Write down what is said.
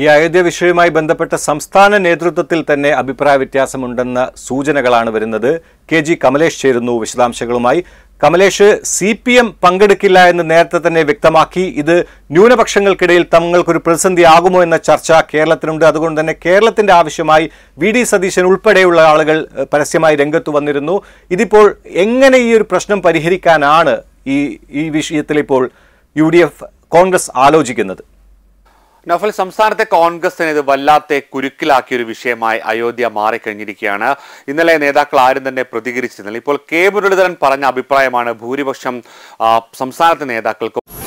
ഈ അയോധ്യ വിഷയവുമായി ബന്ധപ്പെട്ട സംസ്ഥാന നേതൃത്വത്തിൽ തന്നെ അഭിപ്രായ വ്യത്യാസമുണ്ടെന്ന സൂചനകളാണ് വരുന്നത്. KG കമലേഷ് ചേരുന്നു വിശദാംശങ്ങളുമായി. കമലേഷ്, CPM പങ്കെടുക്കില്ല എന്ന് നേരത്തെ തന്നെ വ്യക്തമാക്കി. ഇത് ന്യൂനപക്ഷങ്ങൾക്കിടയിൽ തങ്ങൾക്കൊരു പ്രതിസന്ധിയാകുമോ എന്ന ചർച്ച കേരളത്തിനുണ്ട്. അതുകൊണ്ട് തന്നെ കേരളത്തിന്റെ ആവശ്യമായി VD സതീശൻ ഉൾപ്പെടെയുള്ള ആളുകൾ പരസ്യമായി രംഗത്ത് വന്നിരുന്നു. ഇതിപ്പോൾ എങ്ങനെ ഈ ഒരു പ്രശ്നം പരിഹരിക്കാനാണ് ഈ വിഷയത്തിൽ ഇപ്പോൾ UDF കോൺഗ്രസ് ആലോചിക്കുന്നത്? നഫൽ, സംസ്ഥാനത്തെ കോൺഗ്രസിന് ഇത് വല്ലാത്ത കുരുക്കിലാക്കിയ ഒരു വിഷയമായി അയോധ്യ മാറിക്കഴിഞ്ഞിരിക്കുകയാണ്. ഇന്നലെ നേതാക്കൾ ആരും തന്നെ പ്രതികരിച്ചിരുന്നില്ല. ഇപ്പോൾ K മുരളീധരൻ പറഞ്ഞ അഭിപ്രായമാണ് ഭൂരിപക്ഷം സംസ്ഥാനത്തെ നേതാക്കൾക്കും